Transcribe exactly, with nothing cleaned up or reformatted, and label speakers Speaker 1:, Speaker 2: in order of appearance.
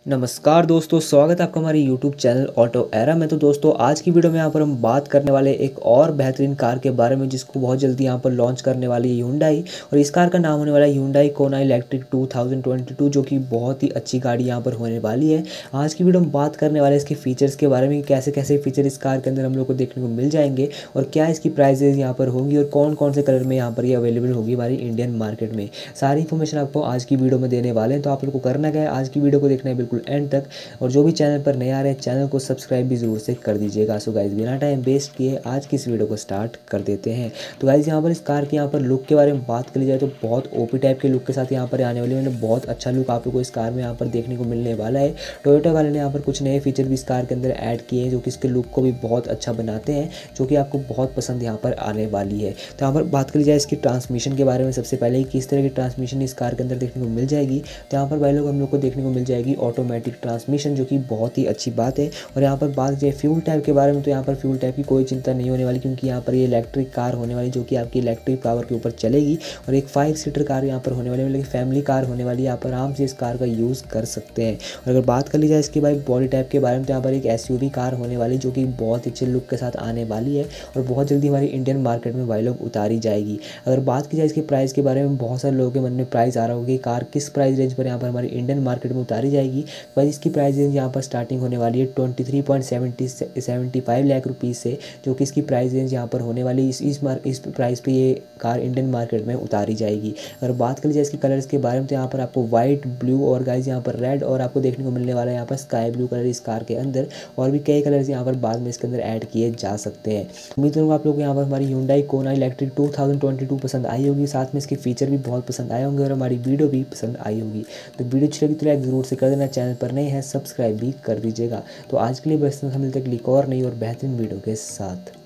Speaker 1: नमस्कार दोस्तों, स्वागत है आपका हमारे यूट्यूब चैनल ऑटो एरा में। तो दोस्तों आज की वीडियो में यहाँ पर हम बात करने वाले एक और बेहतरीन कार के बारे में जिसको बहुत जल्दी यहाँ पर लॉन्च करने वाली है Hyundai। और इस कार का नाम होने वाला है Hyundai Kona electric two thousand twenty two, जो कि बहुत ही अच्छी गाड़ी यहाँ पर होने वाली है। आज की वीडियो में बात करने वाले इसके फीचर्स के बारे में, कैसे कैसे फीचर इस कार के अंदर हम लोग को देखने को मिल जाएंगे और क्या इसकी प्राइजेज यहाँ पर होंगी और कौन कौन से कलर में यहाँ पर ये अवेलेबल होगी हमारी इंडियन मार्केट में। सारी इन्फॉर्मेशन आपको आज की वीडियो में देने वाले हैं। तो आप लोग को करना क्या है, आज की वीडियो को देखना है बिल्कुल एंड तक। और जो भी चैनल पर नए आ रहे हैं चैनल को सब्सक्राइब भी जरूर से कर दीजिएगा। सो गाइज बिना टाइम वेस्ट किए आज की इस वीडियो को स्टार्ट कर देते हैं। तो गाइज यहाँ पर इस कार की यहाँ पर लुक के बारे में बात करी जाए तो बहुत ओपी टाइप के लुक के साथ यहाँ पर आने वाली है। मतलब बहुत अच्छा लुक आप लोग को इस कार में यहाँ पर देखने को मिलने वाला है। टोयोटा वाले ने यहाँ पर कुछ नए फीचर भी इस कार के अंदर ऐड किए हैं जो कि इसके लुक को भी बहुत अच्छा बनाते हैं, जो कि आपको बहुत पसंद यहाँ पर आने वाली है। तो यहाँ पर बात करी जाए इसकी ट्रांसमिशन के बारे में, सबसे पहले ही किस तरह की ट्रांसमिशन इस कार के अंदर देखने को मिल जाएगी। तो यहाँ पर भाई लोग हम लोग को देखने को मिल जाएगी ऑटोमेटिक ट्रांसमिशन, जो कि बहुत ही अच्छी बात है। और यहाँ पर बात करें फ्यूल टाइप के बारे में, तो यहाँ पर फ्यूल टाइप की कोई चिंता नहीं होने वाली, क्योंकि यहाँ पर ये इलेक्ट्रिक कार होने वाली जो कि आपकी इलेक्ट्रिक पावर के ऊपर चलेगी। और एक फाइव सीटर कार यहाँ पर होने वाली है, मतलब फैमिली कार होने वाली है। यहाँ पर आराम से इस कार का यूज़ कर सकते हैं। और अगर बात कर ली जाए इसकी भाई बॉडी टाइप के बारे में, तो यहाँ पर एक एसयूवी कार होने वाली जो कि बहुत अच्छे लुक के साथ आने वाली है और बहुत जल्दी हमारी इंडियन मार्केट में भाई लोग उतारी जाएगी। अगर बात की जाए इसके प्राइस के बारे में, बहुत सारे लोगों के मन में प्राइस आ रहा होगा कि कार किस प्राइस रेंज पर यहाँ पर हमारी इंडियन मार्केट में उतारी जाएगी। भाई इसकी प्राइस रेंज यहाँ पर स्टार्टिंग होने वाली है twenty three point seventy seventy five lakh rupees से, जो कि इसकी प्राइस रेंज यहाँ पर होने वाली इस इस, मार, इस प्राइस पे ये कार इंडियन मार्केट में उतारी जाएगी। अगर बात करें जाए इसके कलर्स के बारे में, तो यहाँ पर आपको वाइट, ब्लू और गाइज यहाँ पर रेड और आपको देखने को मिलने वाला है यहाँ पर स्काई ब्लू कलर इस कार के अंदर। और भी कई कलर्स यहाँ पर बाद में इसके अंदर ऐड किए जा सकते हैं। उम्मीद करूँगा आप लोग को यहाँ पर हमारी Hyundai Kona electric two thousand twenty two पसंद आई होगी, साथ में इसके फीचर भी बहुत पसंद आए होंगे और हमारी वीडियो भी पसंद आई होगी। तो वीडियो अच्छी लगी तो लाइक जरूर से कर देना, चैनल पर नए हैं सब्सक्राइब भी कर दीजिएगा। तो आज के लिए बस हम मिलते हैं एक और नई और बेहतरीन वीडियो के साथ।